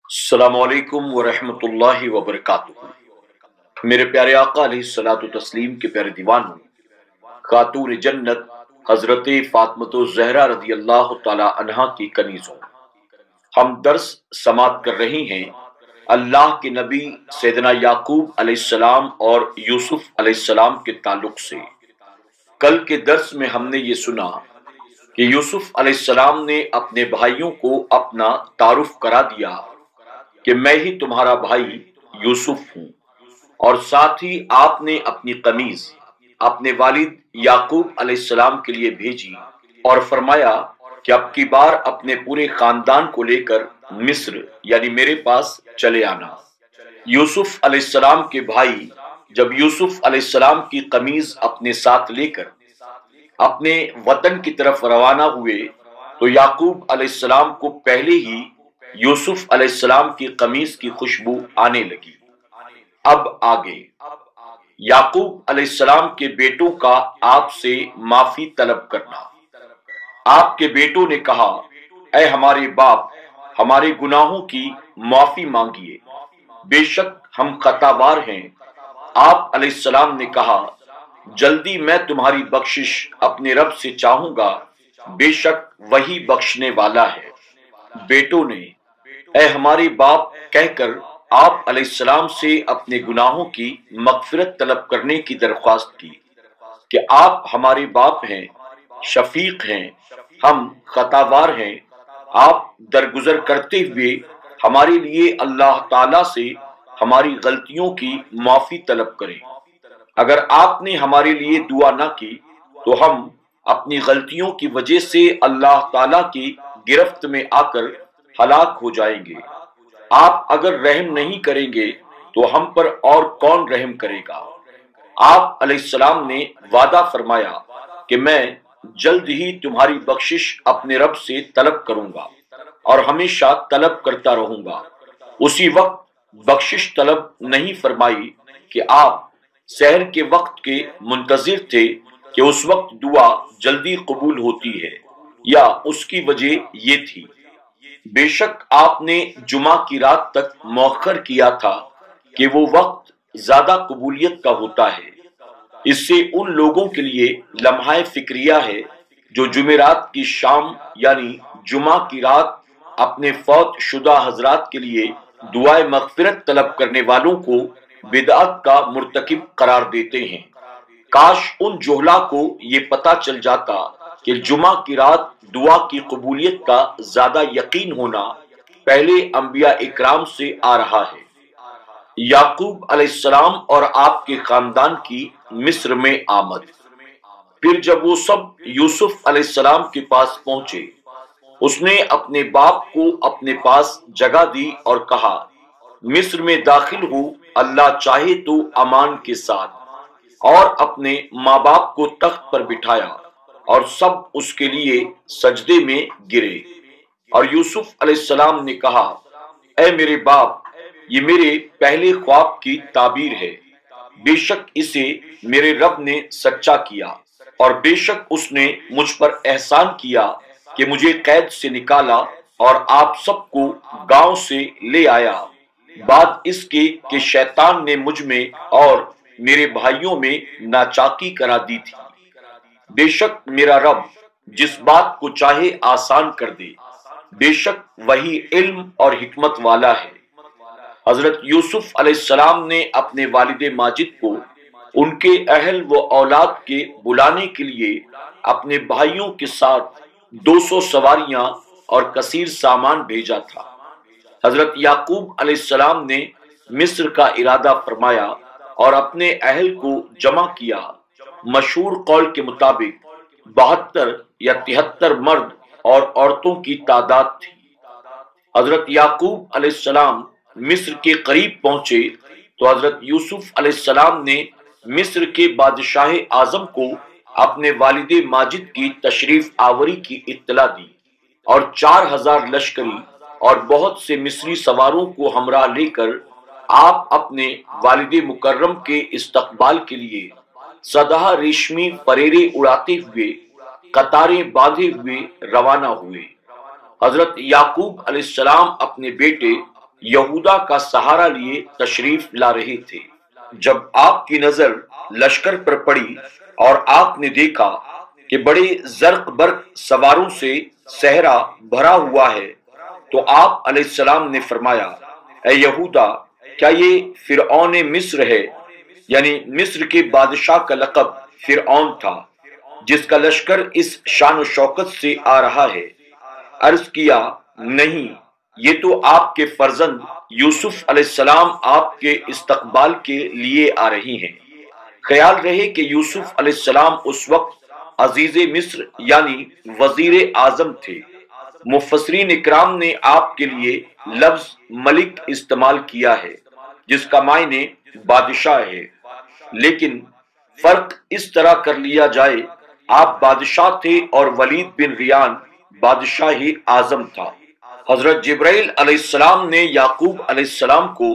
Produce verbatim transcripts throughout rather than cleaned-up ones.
السلام علیکم ورحمۃ اللہ وبرکاتہ۔ میرے پیارے آقا علیہ الصلوۃ والتسلیم کے پیارے دیوانوں، خاتون جنت حضرت فاطمہ الزہرا رضی اللہ تعالی عنہا کی کنیزوں، ہم درس سماعت کر رہے ہیں اللہ کے نبی سیدنا یعقوب علیہ السلام اور یوسف علیہ السلام کے تعلق سے۔ کل کے درس میں ہم نے یہ سنا کہ یوسف علیہ السلام نے اپنے بھائیوں کو اپنا تعارف کرا دیا کہ میں ہی تمہارا بھائی یوسف ہوں، اور ساتھ ہی آپ نے اپنی قمیض اپنے والد یعقوب علیہ السلام کے لیے بھیجی اور فرمایا کہ اب کی بار اپنے پورے خاندان کو لے کر مصر یعنی میرے پاس چلے آنا۔ یوسف علیہ السلام کے بھائی جب یوسف علیہ السلام کی قمیض اپنے ساتھ لے کر اپنے وطن کی طرف روانہ ہوئے تو یعقوب علیہ السلام کو پہلے ہی یوسف علیہ السلام کی قمیض کی خوشبو آنے لگی۔ اب آگے یعقوب علیہ السلام کے بیٹوں کا آپ سے معافی طلب کرنا۔ آپ کے بیٹوں نے کہا، اے ہمارے باپ، ہمارے گناہوں کی معافی مانگیے، بے شک ہم خطاوار ہیں۔ آپ علیہ السلام نے کہا، جلدی میں تمہاری بخشش اپنے رب سے چاہوں گا، بے شک وہی بخشنے والا ہے۔ بیٹوں نے اے ہمارے باپ کہہ کر آپ علیہ السلام سے اپنے گناہوں کی مغفرت طلب کرنے کی درخواست کی کہ آپ ہمارے باپ ہیں، شفیق ہیں، ہم خطاوار ہیں، آپ درگزر کرتے ہوئے ہمارے لیے اللہ تعالی سے ہماری غلطیوں کی معافی طلب کریں۔ اگر آپ نے ہمارے لیے دعا نہ کی تو ہم اپنی غلطیوں کی وجہ سے اللہ تعالی کی گرفت میں آ کر ہلاک ہو جائیں گے۔ آپ اگر رحم نہیں کریں گے تو ہم پر اور کون رحم کرے گا؟ آپ علیہ السلام نے وعدہ فرمایا کہ میں جلد ہی تمہاری بخشش اپنے رب سے طلب کروں گا اور ہمیشہ طلب کرتا رہوں گا۔ اسی وقت بخشش طلب نہیں فرمائی کہ آپ سحر کے وقت کے منتظر تھے کہ اس وقت دعا جلدی قبول ہوتی ہے، یا اس کی وجہ یہ تھی بے شک آپ نے جمعہ کی رات تک مؤخر کیا تھا کہ وہ وقت زیادہ قبولیت کا ہوتا ہے۔ اس سے ان لوگوں کے لیے لمحہ فکریہ ہے جو جمعرات کی شام یعنی جمعہ کی رات اپنے فوت شدہ حضرات کے لیے دعائے مغفرت طلب کرنے والوں کو بدعت کا مرتکب قرار دیتے ہیں۔ کاش ان جہلا کو یہ پتا چل جاتا کہ جمعہ کی رات دعا کی قبولیت کا زیادہ یقین ہونا پہلے انبیاء اکرام سے آ رہا ہے۔ یعقوب علیہ السلام اور آپ کے خاندان کی مصر میں آمد۔ پھر جب وہ سب یوسف علیہ السلام کے پاس پہنچے، اس نے اپنے باپ کو اپنے پاس جگہ دی اور کہا، مصر میں داخل ہو اللہ چاہے تو امان کے ساتھ، اور اپنے ماں باپ کو تخت پر بٹھایا اور سب اس کے لیے سجدے میں گرے۔ اور یوسف علیہ السلام نے کہا، اے میرے باپ، یہ میرے پہلے خواب کی تعبیر ہے، بے شک اسے میرے رب نے سچا کیا، اور بے شک اس نے مجھ پر احسان کیا کہ مجھے قید سے نکالا اور آپ سب کو گاؤں سے لے آیا، بعد اس کے کہ شیطان نے مجھ میں اور میرے بھائیوں میں ناچاکی کرا دی تھی۔ بے شک میرا رب جس بات کو چاہے آسان کر دے، بے شک وہی علم اور حکمت والا ہے۔ حضرت یوسف علیہ السلام نے اپنے والد ماجد کو ان کے اہل و اولاد کے بلانے کے لیے اپنے بھائیوں کے ساتھ دو سو سواریاں اور کثیر سامان بھیجا تھا۔ حضرت یعقوب علیہ السلام نے مصر کا ارادہ فرمایا اور اپنے اہل کو جمع کیا۔ مشہور قول کے مطابق بہتر یا تہتر مرد اور عورتوں کی تعداد تھی۔ حضرت یعقوب علیہ السلام مصر کے قریب پہنچے تو حضرت یوسف علیہ السلام نے مصر کے بادشاہ اعظم کو اپنے والد ماجد کی تشریف آوری کی اطلاع دی، اور چار ہزار لشکری اور بہت سے مصری سواروں کو ہمراہ لے کر آپ اپنے والد مکرم کے استقبال کے لیے سدہ ریشمی پریرے اڑاتے ہوئے قطاریں باندھے ہوئے روانہ ہوئے۔ حضرت یعقوب علیہ السلام اپنے بیٹے یہودا کا سہارا لیے تشریف لا رہے تھے۔ جب آپ کی نظر لشکر پر پڑی اور آپ نے دیکھا کہ بڑے زرق برق سواروں سے صحرا بھرا ہوا ہے تو آپ علیہ السلام نے فرمایا، اے یہودا، کیا یہ فرعون مصر ہے؟ یعنی مصر کے بادشاہ کا لقب فرعون تھا جس کا لشکر اس شان و شوکت سے آ رہا ہے۔ عرض کیا، نہیں، یہ تو آپ کے فرزند یوسف علیہ السلام آپ کے استقبال کے لیے آ رہی ہیں۔ خیال رہے کہ یوسف علیہ السلام اس وقت عزیز مصر یعنی وزیر اعظم تھے۔ مفسرین اکرام نے آپ کے لیے لفظ ملک استعمال کیا ہے جس کا معنی بادشاہ ہے، لیکن فرق اس طرح کر لیا جائے، آپ بادشاہ تھے اور ولید بن ریان بادشاہ اعظم تھا۔ حضرت جبرائیل علیہ السلام نے یعقوب علیہ السلام کو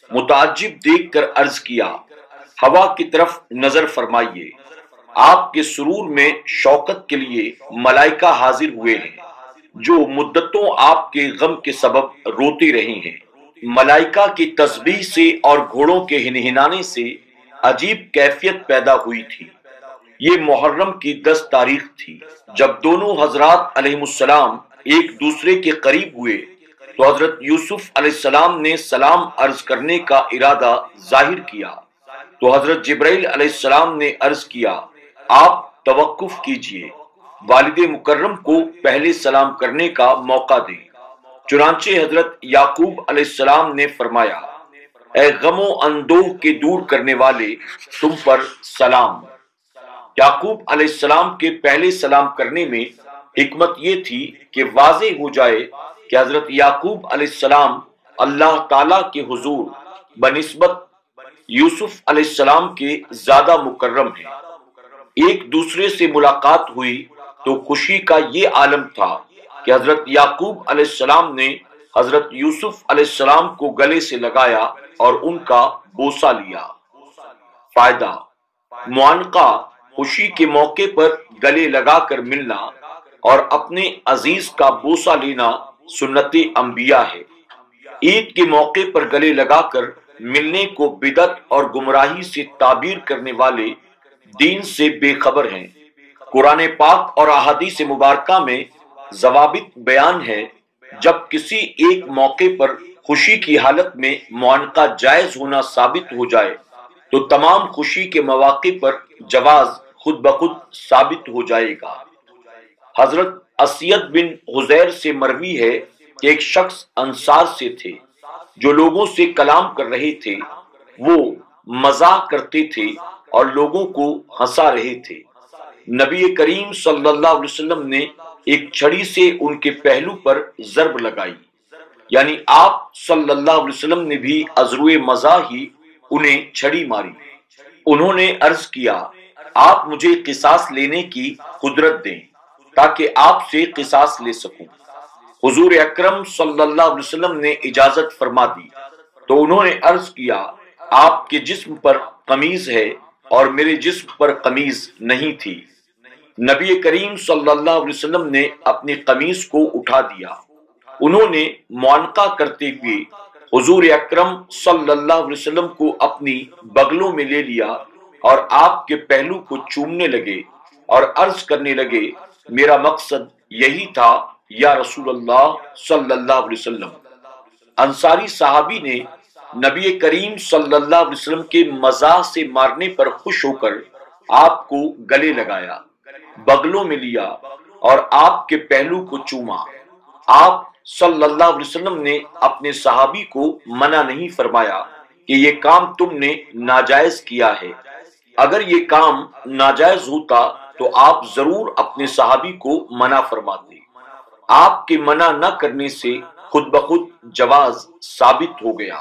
متعجب دیکھ کر عرض کیا، ہوا کی طرف نظر فرمائیے، آپ کے سرور میں شوکت کے لیے ملائکہ حاضر ہوئے ہیں جو مدتوں آپ کے غم کے سبب روتی رہی ہیں۔ ملائکہ کی تسبیح سے اور گھوڑوں کے ہنہنانے سے عجیب کیفیت پیدا ہوئی تھی۔ یہ محرم کی دس تاریخ تھی۔ جب دونوں حضرات علیہ السلام ایک دوسرے کے قریب ہوئے تو حضرت یوسف علیہ السلام نے سلام عرض کرنے کا ارادہ ظاہر کیا تو حضرت جبرائیل علیہ السلام نے عرض کیا، آپ توقف کیجئے، والد مکرم کو پہلے سلام کرنے کا موقع دیں۔ چنانچہ حضرت یعقوب علیہ السلام نے فرمایا، اے غم و اندوہ کے دور کرنے والے، تم پر سلام۔ یعقوب علیہ السلام کے پہلے سلام کرنے میں حکمت یہ تھی کہ واضح ہو جائے کہ حضرت یعقوب علیہ السلام اللہ تعالیٰ کے حضور بنسبت یوسف علیہ السلام کے زیادہ مکرم ہیں۔ ایک دوسرے سے ملاقات ہوئی تو خوشی کا یہ عالم تھا کہ حضرت یعقوب علیہ السلام نے حضرت یوسف علیہ السلام کو گلے سے لگایا اور ان کا بوسہ لیا۔ فائدہ: معانقہ خوشی کے موقع پر گلے لگا کر ملنا اور اپنے عزیز کا بوسہ لینا سنت انبیاء ہے۔ عید کے موقع پر گلے لگا کر ملنے کو بدعت اور گمراہی سے تعبیر کرنے والے دین سے بے خبر ہیں۔ قرآن پاک اور احادیث مبارکہ میں ضوابط بیان ہے، جب کسی ایک موقع پر خوشی کی حالت میں معانقہ جائز ہونا ثابت ہو جائے تو تمام خوشی کے مواقع پر جواز خود بخود ثابت ہو جائے گا۔ حضرت اسید بن حذیر سے مروی ہے کہ ایک شخص انصار سے تھے جو لوگوں سے کلام کر رہے تھے، وہ مزاح کرتے تھے اور لوگوں کو ہنسا رہے تھے۔ نبی کریم صلی اللہ علیہ وسلم نے ایک چھڑی سے ان کے پہلو پر ضرب لگائی، یعنی آپ صلی اللہ علیہ وسلم نے بھی ازروئے مزاح ہی انہیں چھڑی ماری۔ انہوں نے عرض کیا، آپ مجھے قصاص لینے کی قدرت دیں تاکہ آپ سے قصاص لے سکوں۔ حضور اکرم صلی اللہ علیہ وسلم نے اجازت فرما دی تو انہوں نے عرض کیا، آپ کے جسم پر قمیض ہے اور میرے جسم پر قمیض نہیں تھی۔ نبی کریم صلی اللہ علیہ وسلم نے اپنی قمیض کو اٹھا دیا۔ انہوں نے معانقہ کرتے ہوئے حضور اکرم صلی اللہ علیہ وسلم کو اپنی بغلوں میں لے لیا اور آپ کے پہلو کو چومنے لگے اور عرض کرنے لگے، میرا مقصد یہی تھا یا رسول اللہ صلی اللہ علیہ وسلم۔ انصاری صحابی نے نبی کریم صلی اللہ علیہ وسلم کے مزاح سے مارنے پر خوش ہو کر آپ کو گلے لگایا، بغلوں میں لیا اور آپ کے پہلو کو چوما۔ آپ صلی اللہ علیہ وسلم نے اپنے صحابی کو منع نہیں فرمایا کہ یہ کام تم نے ناجائز کیا ہے۔ اگر یہ کام ناجائز ہوتا تو آپ ضرور اپنے صحابی کو منع فرماتے۔ آپ کے منع نہ کرنے سے خود بخود جواز ثابت ہو گیا۔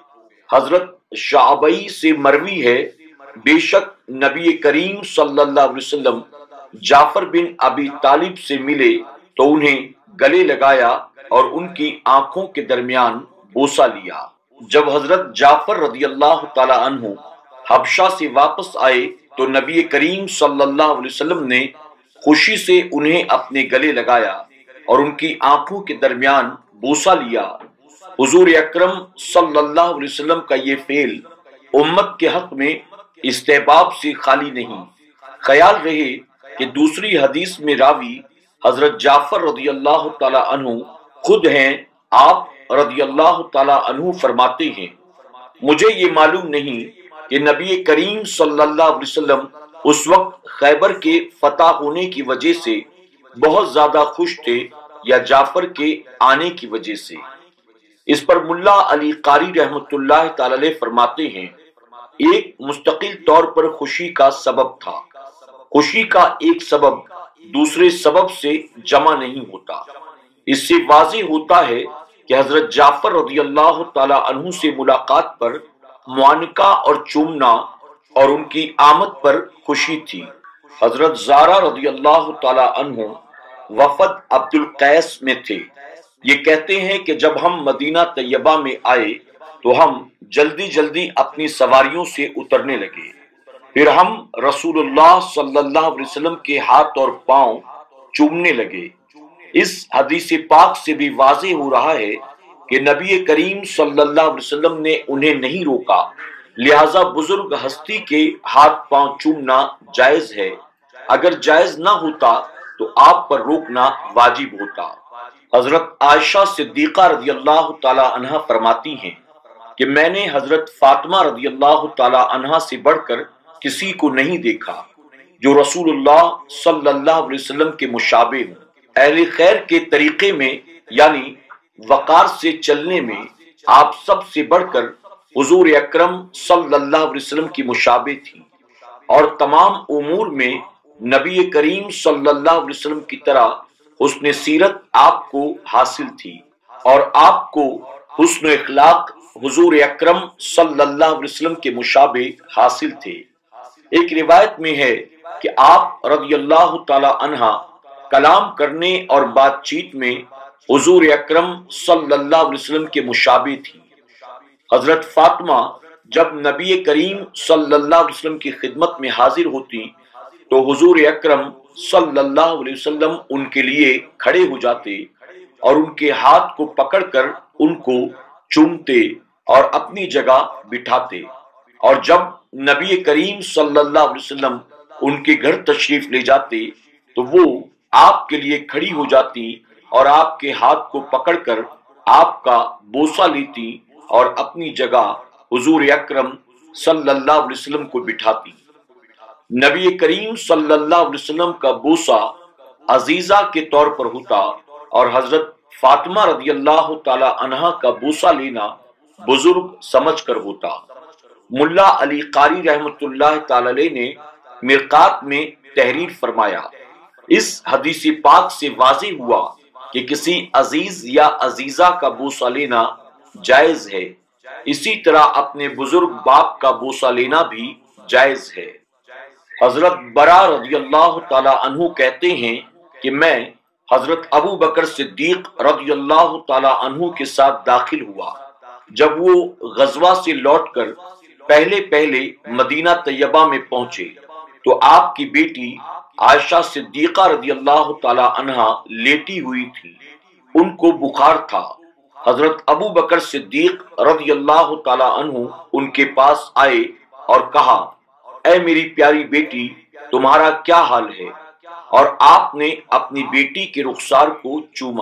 حضرت شعبی سے مروی ہے، بے شک نبی کریم صلی اللہ علیہ وسلم جعفر بن ابی طالب سے ملے تو انہیں گلے لگایا اور ان کی آنکھوں کے درمیان بوسہ لیا۔ جب حضرت جعفر رضی اللہ تعالی عنہ حبشہ سے واپس آئے تو نبی کریم صلی اللہ علیہ وسلم نے خوشی سے انہیں اپنے گلے لگایا اور ان کی آنکھوں کے درمیان بوسہ لیا۔ حضور اکرم صلی اللہ علیہ وسلم کا یہ فعل امت کے حق میں استحباب سے خالی نہیں۔ خیال رہے کہ دوسری حدیث میں راوی حضرت جعفر رضی اللہ تعالی عنہ خود ہیں۔ آپ رضی اللہ تعالی عنہ فرماتے ہیں مجھے یہ معلوم نہیں کہ نبی کریم صلی اللہ علیہ وسلم اس وقت خیبر کے فتح ہونے کی وجہ سے بہت زیادہ خوش تھے یا جعفر کے آنے کی وجہ سے۔ اس پر ملا علی قاری رحمت اللہ تعالی علیہ فرماتے ہیں ایک مستقل طور پر خوشی کا سبب تھا۔ خوشی کا ایک سبب دوسرے سبب سے جمع نہیں ہوتا۔ اس سے واضح ہوتا ہے کہ حضرت جعفر رضی اللہ تعالی عنہ سے ملاقات پر معانقہ اور چومنا اور ان کی آمد پر خوشی تھی۔ حضرت زارہ رضی اللہ تعالی عنہ وفد عبد القیس میں تھے۔ یہ کہتے ہیں کہ جب ہم مدینہ طیبہ میں آئے تو ہم جلدی جلدی اپنی سواریوں سے اترنے لگے، پھر ہم رسول اللہ صلی اللہ علیہ وسلم کے ہاتھ اور پاؤں چومنے لگے۔ اس حدیث پاک سے بھی واضح ہو رہا ہے کہ نبی کریم صلی اللہ علیہ وسلم نے انہیں نہیں روکا، لہذا بزرگ ہستی کے ہاتھ پاؤں چومنا جائز ہے۔ اگر جائز نہ ہوتا تو آپ پر روکنا واجب ہوتا۔ حضرت عائشہ صدیقہ رضی اللہ تعالی عنہ فرماتی ہیں کہ میں نے حضرت فاطمہ رضی اللہ تعالی عنہ سے بڑھ کر کسی کو نہیں دیکھا جو رسول اللہ صلی اللہ علیہ وسلم کے مشابہ ہوں۔ اہل خیر کے طریقے میں یعنی وقار سے چلنے میں آپ سب سے بڑھ کر حضور اکرم صلی اللہ علیہ وسلم کی مشابہ تھی، اور تمام امور میں نبی کریم صلی اللہ علیہ وسلم کی طرح حسن سیرت آپ کو حاصل تھی، اور آپ کو حسن اخلاق حضور اکرم صلی اللہ علیہ وسلم کے مشابہ حاصل تھے۔ ایک روایت میں ہے کہ آپ رضی اللہ تعالی عنہ کلام کرنے اور بات چیت میں حضور اکرم صلی اللہ علیہ وسلم کے مشابہ تھی۔ حضرت فاطمہ جب نبی کریم صلی اللہ علیہ وسلم کی خدمت میں حاضر ہوتی تو حضور اکرم صلی اللہ علیہ وسلم ان کے لیے کھڑے ہو جاتے اور ان کے ہاتھ کو پکڑ کر ان کو چومتے اور اپنی جگہ بٹھاتے، اور جب نبی کریم صلی اللہ علیہ وسلم ان کے گھر تشریف لے جاتے تو وہ آپ کے لیے کھڑی ہو جاتی اور آپ کے ہاتھ کو پکڑ کر آپ کا بوسہ لیتی اور اپنی جگہ حضور اکرم صلی اللہ علیہ وسلم کو بٹھاتی۔ نبی کریم صلی اللہ علیہ وسلم کا بوسہ عزیزہ کے طور پر ہوتا اور حضرت فاطمہ رضی اللہ تعالی عنہ کا بوسہ لینا بزرگ سمجھ کر ہوتا۔ ملا علی قاری رحمت اللہ تعالی علیہ نے مرقات میں تحریر فرمایا اس حدیث پاک سے واضح ہوا کہ کسی عزیز یا عزیزہ کا بوسہ لینا جائز ہے، اسی طرح اپنے بزرگ باپ کا بوسہ لینا بھی جائز ہے۔ حضرت برا رضی اللہ تعالی عنہ کہتے ہیں کہ میں حضرت ابو بکر صدیق رضی اللہ تعالی عنہ کے ساتھ داخل ہوا جب وہ غزوہ سے لوٹ کر پہلے پہلے مدینہ طیبہ میں پہنچے تو آپ کی بیٹی عائشہ صدیقہ رضی اللہ تعالی عنہ لیٹی ہوئی تھی، ان کو بخار تھا۔ حضرت ابو بکر صدیق رضی اللہ تعالی عنہ ان کے پاس آئے اور کہا اے میری پیاری بیٹی تمہارا کیا حال ہے، اور آپ نے اپنی بیٹی کے رخسار کو چوما۔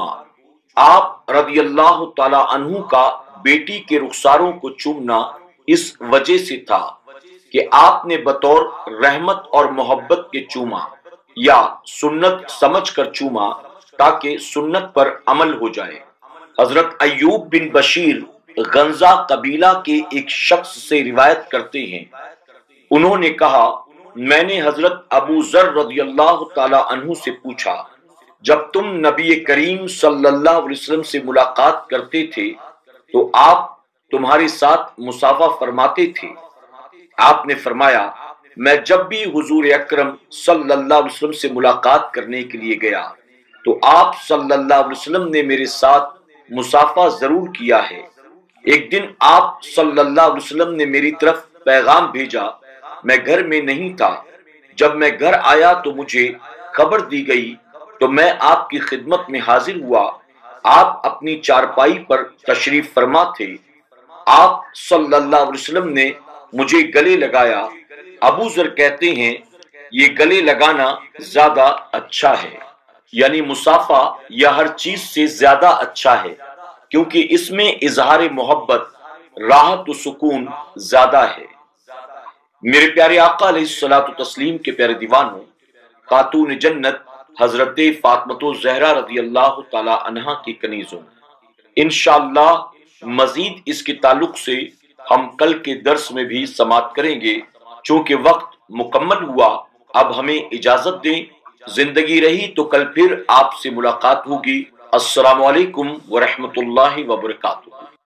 آپ رضی اللہ تعالی عنہ کا بیٹی کے رخساروں کو چومنا اس وجہ سے تھا کہ آپ نے بطور رحمت اور محبت کے چوما یا سنت سمجھ کر چوما تاکہ سنت پر عمل ہو جائے۔ حضرت ایوب بن بشیر غنزہ قبیلہ کے ایک شخص سے روایت کرتے ہیں، انہوں نے کہا میں نے حضرت ابو ذر رضی اللہ تعالی عنہ سے پوچھا جب تم نبی کریم صلی اللہ علیہ وسلم سے ملاقات کرتے تھے تو آپ تمہارے ساتھ مصافحہ فرماتے تھے؟ آپ نے فرمایا میں جب بھی حضور اکرم صلی اللہ علیہ وسلم سے ملاقات کرنے کے لیے گیا تو آپ صلی اللہ علیہ وسلم نے میرے ساتھ مصافحہ ضرور کیا ہے۔ ایک دن آپ صلی اللہ علیہ وسلم نے میری طرف پیغام بھیجا، میں گھر میں نہیں تھا، جب میں گھر آیا تو مجھے خبر دی گئی تو میں آپ کی خدمت میں حاضر ہوا۔ آپ اپنی چارپائی پر تشریف فرما تھے، آپ صلی اللہ علیہ وسلم نے مجھے گلے لگایا۔ ابو ذر کہتے ہیں یہ گلے لگانا زیادہ اچھا ہے، یعنی مصافحہ یا ہر چیز سے زیادہ اچھا ہے، کیونکہ اس میں اظہار محبت، راحت و سکون زیادہ ہے۔ میرے پیارے آقا علیہ الصلوۃ والتسلیم کے پیارے دیوانوں، خاتون جنت حضرت فاطمہ زہرا رضی اللہ تعالی عنہا کی کنیزوں، انشاءاللہ مزید اس کے تعلق سے ہم کل کے درس میں بھی سماعت کریں گے۔ چونکہ وقت مکمل ہوا، اب ہمیں اجازت دیں، زندگی رہی تو کل پھر آپ سے ملاقات ہوگی۔ السلام علیکم ورحمۃ اللہ وبرکاتہ۔